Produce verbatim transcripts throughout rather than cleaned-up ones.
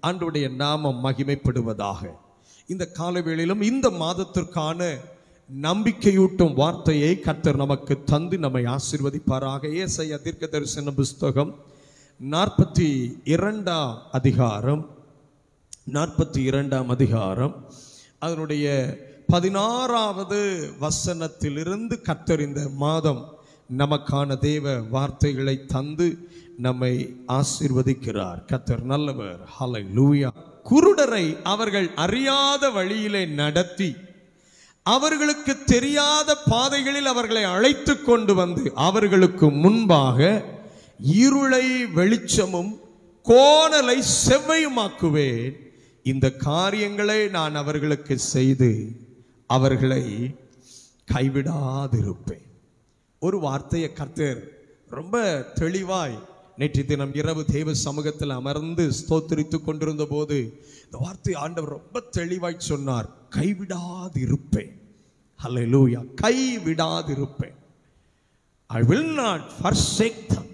ஆண்டவருடைய நாமம் மகிமைப்படுவதாக. இந்த காலவேளையிலும் இந்த மாதத்திற்கான நம்பிக்கையூட்டும் வார்த்தையை கர்த்தர் நமக்கு தந்து நம்மை ஆசீர்வதிப்பாராக. ஏசாயா தீர்க்கதரிசன புஸ்தகம் நாற்பத்தி இரண்டாம் அதிகாரம் நாற்பத்தி இரண்டாம் அதிகாரம் அதனுடைய பதினாறாவது வசனத்திலிருந்து கர்த்தர் இந்த மாதம் நமக்கான தேவ வார்த்தைகளை தந்து நம்மை ஆசீர்வதிக்கிறார். கர்த்தர் நல்லவர். ஹல்லேலூயா. குருடரை அவர்கள் அறியாத வழியிலே நடத்தி அவர்களுக்கு தெரியாத பாதைகளில் அவர்களை அழைத்து கொண்டு வந்து அவர்களுக்கு முன்பாக இருளை வெளிச்சமும் கோணலை செவ்வையுமாக்குவேன். இந்த காரியங்களை நான் அவர்களுக்கு செய்து அவர்களை கைவிடாதிருப்பேன். ஒரு வார்த்தையை கர்த்தர் ரொம்ப தெளிவாய் நேற்று தினம் இரவு தேவ சமூகத்தில் அமர்ந்து ஸ்தோத்திரித்து கொண்டிருந்த போது இந்த வார்த்தை ஆண்டவர் ரொம்ப தெளிவாய் சொன்னார். கைவிடாதிருப்பேன். ஹல்லேலூயா. கைவிடாதிருப்பேன். I will not forsake them.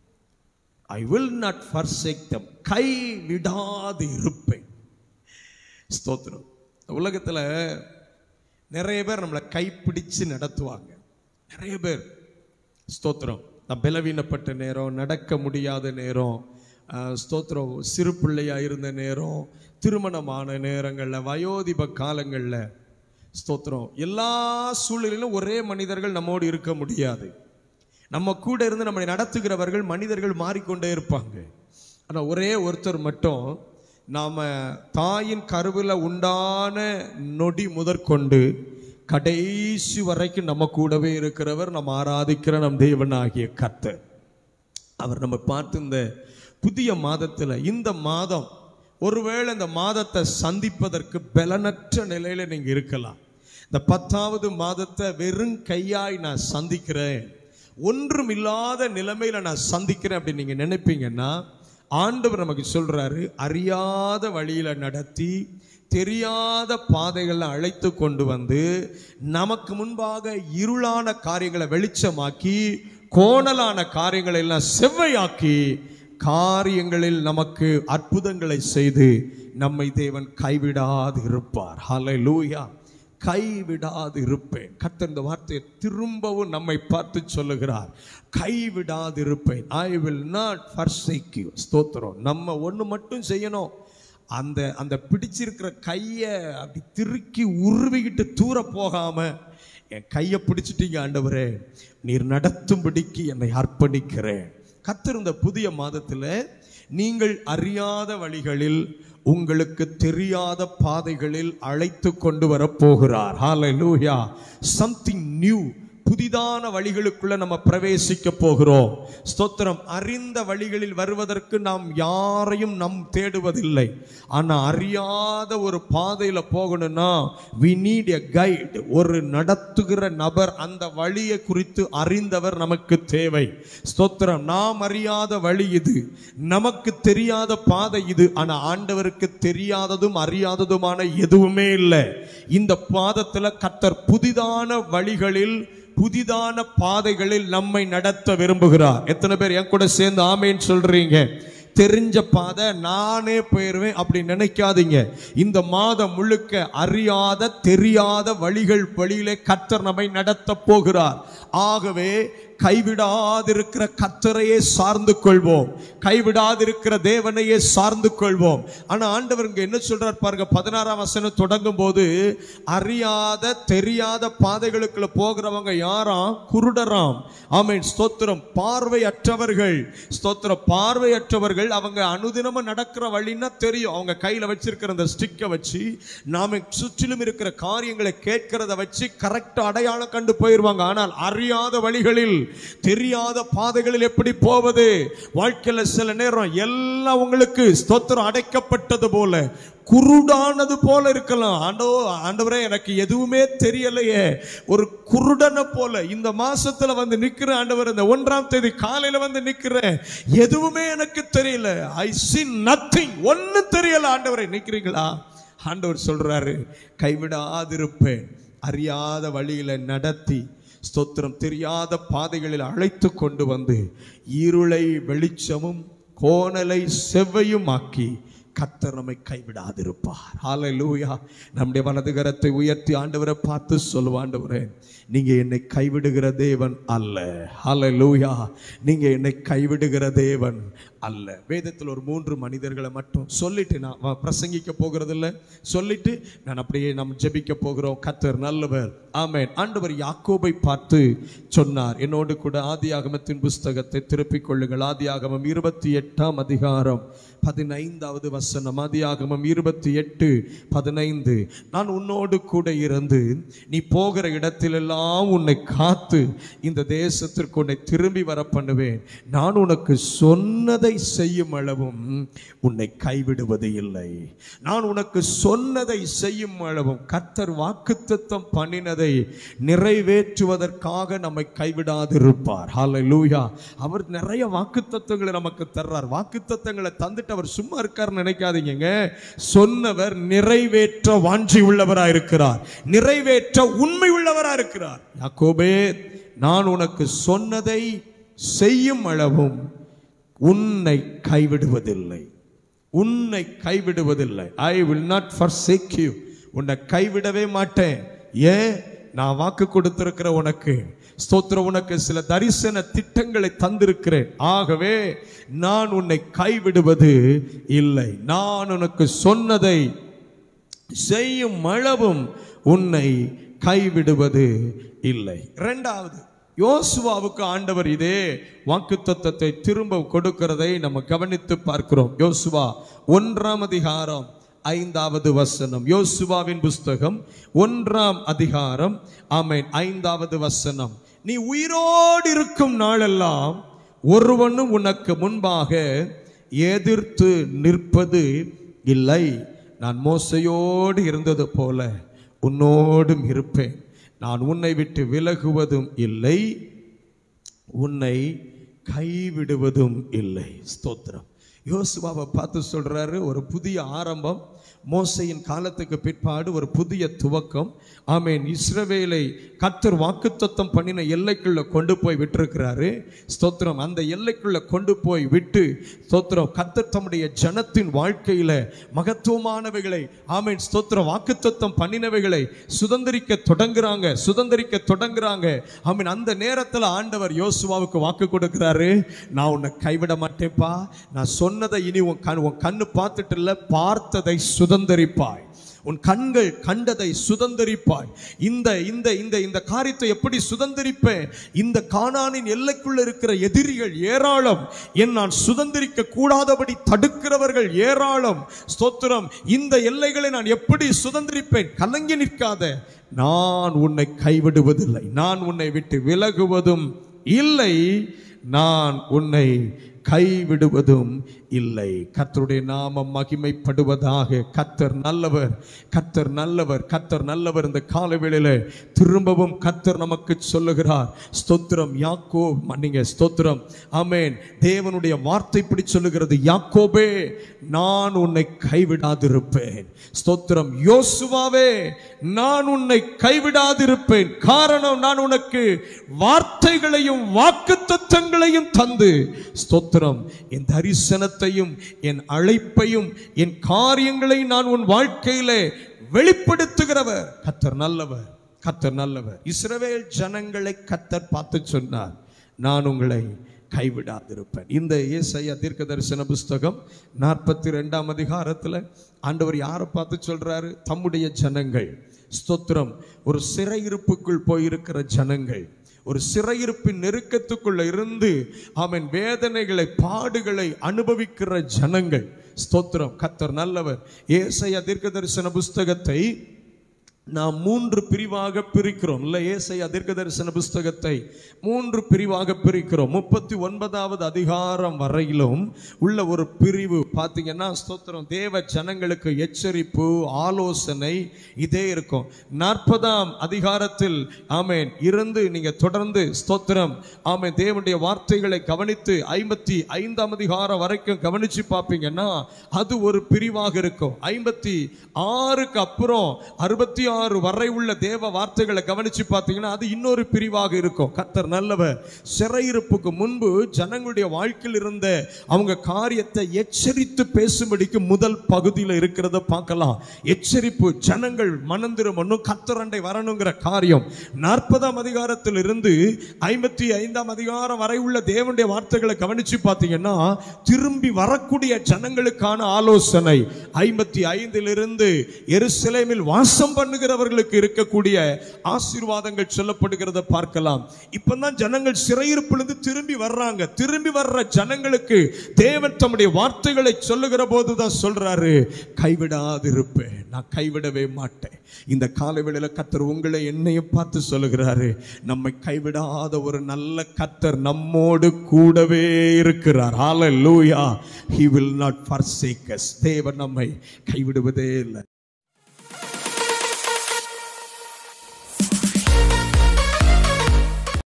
I will not forsake them. கைவிடாதிருப்பேன். ஸ்தோத்திரம். உலகத்துல நிறைய பேர் நம்மளை கைப்பிடிச்சு நடத்துவாங்க. நிறைய பேர் ஸ்தோத்திரம். பலவீனப்பட்ட நேரம், நடக்க முடியாத நேரம், ஸ்தோத்திரம், சிறு பிள்ளையா இருந்த நேரம், திருமணமான நேரங்களில், வயோதிப காலங்களில், ஸ்தோத்திரம், எல்லா சூழ்நிலையிலும் ஒரே மனிதர்கள் நம்மோடு இருக்க முடியாது. நம்ம கூட இருந்து நம்மளை நடத்துகிறவர்கள் மனிதர்கள் மாறிக்கொண்டே இருப்பாங்க. ஆனால் ஒரே ஒருத்தர் மட்டும் நாம் தாயின் கருவில் உண்டான நொடி முதற்கொண்டு கடைசி வரைக்கும் நம்ம கூடவே இருக்கிறவர், நம்ம ஆராதிக்கிற நம் தேவனாகிய கர்த்தர். அவர் நம்ம பார்த்து இந்த புதிய மாதத்தில், இந்த மாதம் ஒருவேளை இந்த மாதத்தை சந்திப்பதற்கு பலனற்ற நிலையில நீங்க இருக்கலாம். இந்த பத்தாவது மாதத்தை வெறும் கையாய் நான் சந்திக்கிறேன், ஒன்றும் இல்லாத நிலைமையில நான் சந்திக்கிறேன் அப்படின்னு நீங்க நினைப்பீங்கன்னா, ஆண்டவர் நமக்கு சொல்றாரு, அறியாத வழியில நடத்தி தெரியாத பாதைகளை அழைத்து கொண்டு வந்து நமக்கு முன்பாக இருளான காரியங்களை வெளிச்சமாக்கி கோணலான காரியங்களை எல்லாம் செவ்வையாக்கி காரியங்களில் நமக்கு அற்புதங்களை செய்து நம்மை தேவன் கைவிடாது இருப்பார். ஹல்லேலூயா. கைவிடாது இருப்பேன். கர்த்தர் இந்த வார்த்தையை திரும்பவும் நம்மை பார்த்து சொல்லுகிறார். கைவிடாது இருப்பேன். I will not forsake you. ஸ்தோத்திரம். நம்ம ஒன்று மட்டும் செய்யணும். அந்த அந்த பிடிச்சிருக்கிற கையை அப்படி திருக்கி உருவிக்கிட்டு தூர போகாம என் கையை பிடிச்சிட்டீங்க ஆண்டவரே, நீர் நடத்தும்படிக்கு என்னை அர்ப்பணிக்கிறேன். கர்த்தர் இந்த புதிய மாதத்தில் நீங்கள் அறியாத வழிகளில், உங்களுக்கு தெரியாத பாதைகளில் அழைத்து கொண்டு வரப்போகிறார். ஹல்லேலூயா. சம்திங் நியூ, புதிதான வழிகளுக்குள்ள நம்ம பிரவேசிக்க போகிறோம். ஸ்தோத்திரம். அறிந்த வழிகளில் வருவதற்கு நாம் யாரையும் நம் தேடுவதில்லை. ஆனா அறியாத ஒரு பாதையில போகணும்னா we need a guide. ஒரு நடத்துகிற நபர், அந்த வழியை குறித்து அறிந்தவர் நமக்கு தேவை. ஸ்தோத்திரம். நாம் அறியாத வழி இது, நமக்கு தெரியாத பாதை இது. ஆனா ஆண்டவருக்கு தெரியாததும் அறியாததுமான எதுவுமே இல்லை. இந்த பாதத்துல கர்த்தர் புதிதான வழிகளில், புதிதான பாதைகளில் நம்மை நடத்த விரும்புகிறார். எத்தனை பேர் என் கூட சேர்ந்து ஆமேன்னு சொல்றீங்க? தெரிஞ்ச பாதை நானே போயிருவேன் அப்படி நினைக்காதீங்க. இந்த மாதம் முழுக்க அறியாத தெரியாத வழிகள் வழியிலே கர்த்தர் நம்மை நடத்த போகிறார். ஆகவே கைவிடாதிருக்கிற கர்த்தரையே சார்ந்து கொள்வோம், கைவிடாதிருக்கிற தேவனையே சார்ந்து கொள்வோம். ஆனா ஆண்டவர் இங்க என்ன சொல்றார் பாருங்க. பதினாறாம் வசனம் தொடங்கும் போது, அறியாத தெரியாத பாதைகளுக்குள்ள போகிறவங்க யாராம்? குருடராம். ஆமென். ஸ்தோத்திரம். பார்வையற்றவர்கள். ஸ்தோத்திரம். பார்வையற்றவர்கள். அவங்க அனுதினமும் நடக்கிற வழின்னா தெரியும். அவங்க கையில வச்சிருக்கிற அந்த ஸ்டிக்கை வச்சு, நாம சுற்றிலும் இருக்கிற காரியங்களை கேட்கிறத வச்சு கரெக்டா அடையாளம் கண்டு போயிருவாங்க. ஆனால் அறியாத வழிகளில், தெரியாத பாதைகளில் எப்படி போவது? வாழ்க்கையில சில நேரம் எல்லாம் உங்களுக்கு ஸ்தோத்திரம் அடைக்கப்பட்டது போல, குருடானது போல இருக்கலாம். ஆண்டோ ஆண்டவரே எனக்கு எதுவுமே தெரியலையே, ஒரு குருடனை போல இந்த மாசத்துல வந்து நிக்கிற ஆண்டவர், இந்த ஒன்றாம் தேதி காலையில வந்து நிக்கிறேன், எதுவுமே எனக்கு தெரியல. ஐ see nothing. ஒன்னு தெரியல ஆண்டவரே. நிக்கிறீங்களா? ஆண்டவர் சொல்றாரு, கைவிடாதிருப்பேன். அறியாத வழியில நடத்தி, ஸ்தோத்திரம், தெரியாத பாதைகளில் அழைத்து கொண்டு வந்து இருளை வெளிச்சமும் கோணலை செவ்வையும் ஆக்கி கர்த்தர் நம்மை கைவிடாதிருப்பார். ஹல்லேலூயா. நம்முடைய வலது கரத்தை உயர்த்தி ஆண்டவரை பார்த்து சொல்லுவோம், ஆண்டவரே நீங்க என்னை கைவிடுகிற தேவன் அல்ல. ஹல்லேலூயா. நீங்க என்னை கைவிடுகிற தேவன் அல்ல. வேதத்தில் ஒரு மூன்று மனிதர்களை மட்டும் சொல்லிட்டு நான் பிரசங்கிக்க போகிறது இல்லை, சொல்லிட்டு நான் அப்படியே நாம் ஜெபிக்க போகிறோம். கர்த்தர் நல்லவர். ஆமென். ஆண்டவர் யாக்கோபை பார்த்து சொன்னார். என்னோடு கூட ஆதியாகமத்தின் புஸ்தகத்தை திருப்பிக் கொள்ளுங்கள். ஆதியாகமம் இருபத்தி எட்டாம் அதிகாரம் பதினைந்தாவது வசனம். ஆதியாகமம் இருபத்தி எட்டு பதினைந்து. நான் உன்னோடு கூட இருந்து நீ போகிற இடத்திலெல்லாம் உன்னை காத்து இந்த தேசத்திற்கு உன்னை திரும்பி வர பண்ணுவேன். நான் உனக்கு சொன்னதை செய்யும் அளவும் உன்னை கைவிடுவது இல்லை. நான் உனக்கு சொன்னதை செய்யும் அளவும் கர்த்தர் வாக்குத்தத்தம் பண்ணினதை நிறைவேற்றுவதற்காக நம்மை கைவிடாதிருப்பார். ஹல்லேலூயா. அவர் நிறைய வாக்குத்தத்தங்களை நமக்கு தர்றார். வாக்குத்தத்தங்களை தந்துட்டு அவர் சும்மா இருக்கார் நினைக்காதீங்க. சொன்னவர் நிறைவேற்ற வாஞ்சி உள்ளவராய் இருக்கிறார், நிறைவேற்ற உண்மை உள்ளவராய் இருக்கிறார். யாக்கோபே, நான் உனக்கு சொன்னதை செய்யும் அளவும் உன்னை கைவிடுவதில்லை, உன்னை கைவிடுவதில்லை. I will not forsake you. உன்னை கைவிடவே மாட்டேன். ஏன்? நான் வாக்கு கொடுத்திருக்கிற உனக்கு ஸ்தோத்திரம், உனக்கு சில தரிசன திட்டங்களை தந்திருக்கிறேன். ஆகவே நான் உன்னை கைவிடுவது இல்லை. நான் உனக்கு சொன்னதை செய்யும் அளவும் உன்னை கைவிடுவது இல்லை. இரண்டாவது, யோசுவாவுக்கு ஆண்டவர் இதே வாக்குத்தத்தத்தை திரும்ப கொடுக்கிறதை நம்ம கவனித்து பார்க்கிறோம். யோசுவா ஒன்றாம் அதிகாரம் ஐந்தாவது வசனம். யோசுவாவின் புஸ்தகம் ஒன்றாம் அதிகாரம் ஆமென் ஐந்தாவது வசனம். நீ உயிரோடு இருக்கும் நாளெல்லாம் ஒருவனும் உனக்கு முன்பாக எதிர்த்து நிற்பது இல்லை. நான் மோசையோடு இருந்தது போல உன்னோடும் இருப்பேன். நான் உன்னை விட்டு விலகுவதும் இல்லை, உன்னை கைவிடுவதும் இல்லை. ஸ்தோத்திரம். யோசுவாவை பார்த்து சொல்றாரு, ஒரு புதிய ஆரம்பம். மோசையின் காலத்துக்கு பிற்பாடு ஒரு புதிய துவக்கம். ஆமென். இஸ்ரவேலை கர்த்தர் வாக்குத்தத்தம் பண்ணின எல்லைக்குள்ள கொண்டு போய் விட்டிருக்கிறாரு. ஸ்தோத்திரம். அந்த எல்லைக்குள்ள கொண்டு போய் விட்டு ஸ்தோத்திரம் கர்த்தர் தம்முடைய ஜனத்தின் வாழ்க்கையில மகத்துவமானவைகளை ஆமென் ஸ்தோத்திரம் வாக்குத்தத்தம் பண்ணினவைகளை சுதந்திரிக்க தொடங்குறாங்க சுதந்திரிக்க தொடங்குறாங்க ஆமென். அந்த நேரத்தில் ஆண்டவர் யோசுவாவுக்கு வாக்கு கொடுக்கிறாரு, நான் உன்னை கைவிட மாட்டேப்பா. நான் சொன்னதை இனி உன் கண் உன் கண்ணு பார்த்துட்டு இல்ல, பார்த்ததை சுதந்திரிப்பாய். உன் கண்கள் கண்டதை சுதந்திரிப்பாய். இந்த இந்த இந்த இந்த காரியத்தை எப்படி சுதந்திரிப்பேன்? இந்த கானானின் எல்லைக்குள்ள இருக்கிற எதிரிகள் ஏராளம், என் நான் சுதந்திரிக்க கூடாதபடி தடுக்கிறவர்கள் ஏராளம். ஸ்தோத்திரம். இந்த எல்லைகளை நான் எப்படி சுதந்திரிப்பேன்? கலங்கி நிற்காத. நான் உன்னை கைவிடுவதில்லை, நான் உன்னை விட்டு விலகுவதும் இல்லை, நான் உன்னை கைவிடுவதும் இல்லை. கர்த்தருடைய நாமம் மகிமைப்படுவதாக. கர்த்தர் நல்லவர், கர்த்தர் நல்லவர், கர்த்தர் நல்லவர். இந்த காலவேளையில திரும்பவும் கர்த்தர் நமக்கு சொல்லுகிறார். ஸ்தோத்திரம். யாக்கோப் மன்னிங்க ஸ்தோத்திரம். ஆமென். தேவனுடைய வார்த்தை இப்படி சொல்லுகிறது, யாக்கோபே நான் உன்னை கைவிடாதிருப்பேன். ஸ்தோத்திரம். யோசுவாவே நான் உன்னை கைவிடாதிருப்பேன். காரணம், நான் உனக்கு வார்த்தைகளையும் வாக்குத்தத்தங்களையும் தந்து ஸ்தோத்திரம் என் தரிசனத்தையும் என் அழைப்பையும் என் காரியங்களையும் நான் உன் வாழ்க்கையிலே வெளிப்படுத்துகிறவர். கர்த்தர் நல்லவர், கர்த்தர் நல்லவர். இஸ்ரவேல் ஜனங்களை கர்த்தர் பார்த்து சொன்னார், நான் உங்களை கைவிடாதிருப்பேன். இந்த ஏசாயா தீர்க்க தரிசன புஸ்தகம் நாற்பத்தி ரெண்டாம் அதிகாரத்தில் ஆண்டவர் யாரை பார்த்து சொல்றாரு? தம்முடைய ஜனங்கள். ஸ்தோத்திரம். ஒரு சிறையிருப்புக்குள் போயிருக்கிற ஜனங்கள், ஒரு சிறையிருப்பின் நெருக்கத்துக்குள்ள இருந்து அவன் வேதனைகளை பாடுகளை அனுபவிக்கிற ஜனங்கள். ஸ்தோத்திரம். கர்த்தர் நல்லவர். ஏசாயா தீர்க்க தரிசன புஸ்தகத்தை நாம் மூன்று பிரிவாக பிரிக்கிறோம். இல்ல, ஏசாயா தீர்க்க தரிசன புஸ்தகத்தை மூன்று பிரிவாக பிரிக்கிறோம். முப்பத்தி ஒன்பதாவது அதிகாரம் வரையிலும் உள்ள ஒரு பிரிவு பார்த்தீங்கன்னா ஸ்தோத்திரம் தேவ ஜனங்களுக்கு எச்சரிப்பு, ஆலோசனை இதே இருக்கும். நாற்பதாம் அதிகாரத்தில் ஆமென் இருந்து நீங்க தொடர்ந்து ஸ்தோத்திரம் ஆமென் தேவனுடைய வார்த்தைகளை கவனித்து ஐம்பத்தி ஐந்தாம் அதிகாரம் வரைக்கும் கவனிச்சு பார்ப்பீங்கன்னா அது ஒரு பிரிவாக இருக்கும். ஐம்பத்தி ஆறுக்கு அப்புறம் அறுபத்தி ஆறு வரை உள்ள தேவ வார்த்தைகளை கவனிச்சு பார்த்தீங்கன்னா அது இன்னொரு பிரிவாக இருக்கும். கர்த்தர் நல்லவர். சிறையிருப்புக்கு முன்பு ஜனங்களுடைய வாழ்க்கையில் இருந்த அவங்க காரியத்தை எச்சரித்து பேசும்படிக்கு முதல் பகுதியில் இருக்கிறத பார்க்கலாம். எச்சரிப்பு, ஜனங்கள் மனந்திருமணும், கர்த்தரண்டை வரணுங்கிற காரியம். நாற்பதாம் அதிகாரத்தில் இருந்து ஐம்பத்தி ஐந்தாம் அதிகாரம் வரை உள்ள தேவனுடைய வார்த்தைகளை கவனிச்சு பார்த்தீங்கன்னா திரும்பி வரக்கூடிய ஜனங்களுக்கான ஆலோசனை. ஐம்பத்தி ஐந்திலிருந்து எருசலேமில் வாசம் பண்ணுகிறவர்களுக்கு இருக்கக்கூடிய ஆசீர்வாதங்கள் சொல்லப்படுகிறத பார்க்கலாம். இப்பதான் ஜனங்கள் சிறையிருப்பிலிருந்து திரும்பி வர்றாங்க. திரும்பி வர்ற ஜனங்களுக்கு தேவன் தம்முடைய வார்த்தைகளை சொல்லுகிற போதுதான் சொல்றாரு, கைவிடாதிருப்பேன், நான் கைவிடவே மாட்டேன். இந்த காலவேளையில கர்த்தர் உங்களை என்னையும் பார்த்து சொல்லுகிறாரு, நம்மை கைவிடாத ஒரு நல்ல கர்த்தர் நம்மோடு கூடவே இருக்கிறார். ஹல்லேலூயா. He will not forsake us. தேவன் நம்மை கைவிடுவதே இல்லை.